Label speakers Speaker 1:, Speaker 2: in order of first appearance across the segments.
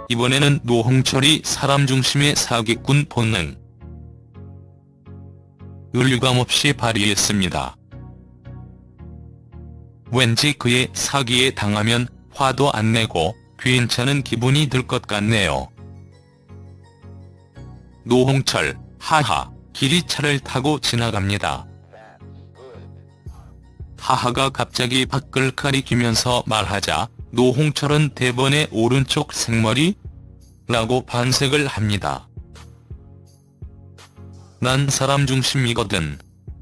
Speaker 1: 이번에는 노홍철이 사람 중심의 사기꾼 본능을 유감없이 발휘했습니다. 왠지 그의 사기에 당하면 화도 안 내고 괜찮은 기분이 들 것 같네요. 노홍철, 하하, 길이 차를 타고 지나갑니다. 하하가 갑자기 밖을 가리키면서 말하자 노홍철은 대번에 오른쪽 생머리? 라고 반색을 합니다. 난 사람 중심이거든.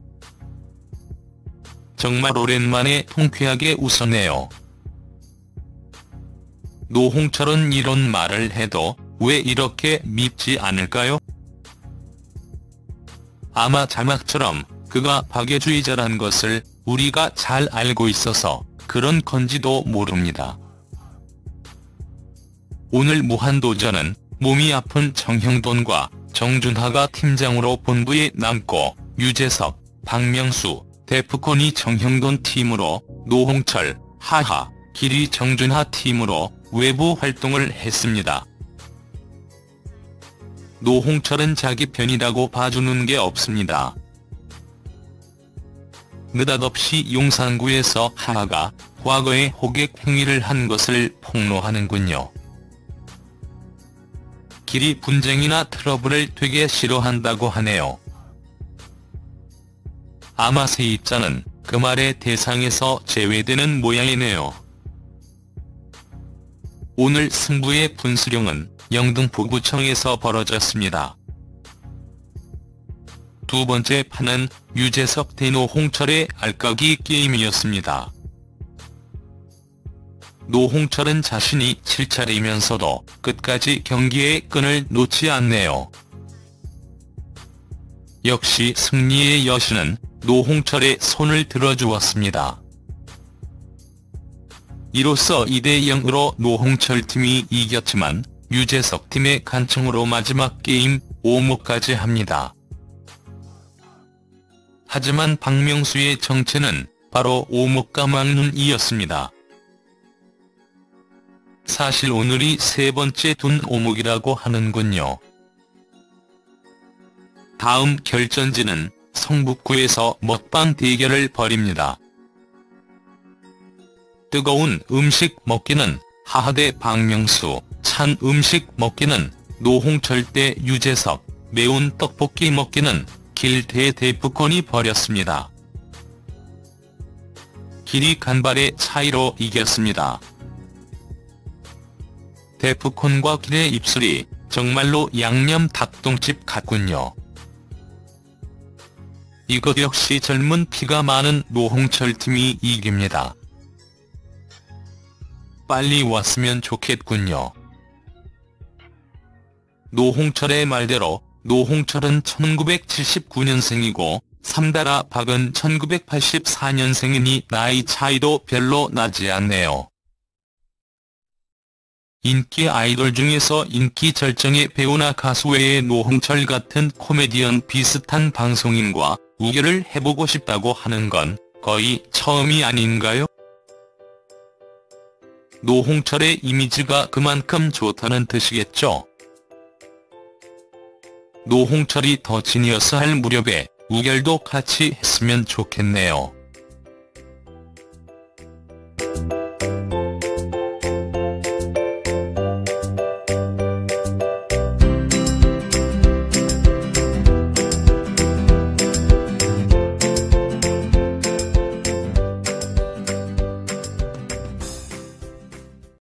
Speaker 1: 정말 오랜만에 통쾌하게 웃었네요. 노홍철은 이런 말을 해도 왜 이렇게 밉지 않을까요? 아마 자막처럼 그가 박애주의자란 것을 우리가 잘 알고 있어서 그런 건지도 모릅니다. 오늘 무한도전은 몸이 아픈 정형돈과 정준하가 팀장으로 본부에 남고 유재석, 박명수, 데프콘이 정형돈 팀으로 노홍철, 하하, 길이 정준하 팀으로 외부 활동을 했습니다. 노홍철은 자기 편이라고 봐주는 게 없습니다. 느닷없이 용산구에서 하하가 과거에 호객 행위를 한 것을 폭로하는군요. 길이 분쟁이나 트러블을 되게 싫어한다고 하네요. 아마 세입자는 그 말의 대상에서 제외되는 모양이네요. 오늘 승부의 분수령은 영등포구청에서 벌어졌습니다. 두 번째 판은 유재석 대 노홍철의 알까기 게임이었습니다. 노홍철은 자신이 7차례이면서도 끝까지 경기의 끈을 놓지 않네요. 역시 승리의 여신은 노홍철의 손을 들어주었습니다. 이로써 2대0으로 노홍철 팀이 이겼지만 유재석 팀의 간청으로 마지막 게임 5무까지 합니다. 하지만 박명수의 정체는 바로 5무 막눈이었습니다. 사실 오늘이 세 번째 둔 오목이라고 하는군요. 다음 결전지는 성북구에서 먹방 대결을 벌입니다. 뜨거운 음식 먹기는 하하 대 박명수, 찬 음식 먹기는 노홍철 대 유재석, 매운 떡볶이 먹기는 길 대 데프콘이 벌였습니다. 길이 간발의 차이로 이겼습니다. 데프콘과 길의 입술이 정말로 양념 닭똥집 같군요. 이것 역시 젊은 피가 많은 노홍철 팀이 이깁니다. 빨리 왔으면 좋겠군요. 노홍철의 말대로 노홍철은 1979년생이고 삼다라 박은 1984년생이니 나이 차이도 별로 나지 않네요. 인기 아이돌 중에서 인기 절정의 배우나 가수 외에 노홍철 같은 코미디언 비슷한 방송인과 우결을 해보고 싶다고 하는 건 거의 처음이 아닌가요? 노홍철의 이미지가 그만큼 좋다는 뜻이겠죠. 노홍철이 더 지니어스할 무렵에 우결도 같이 했으면 좋겠네요.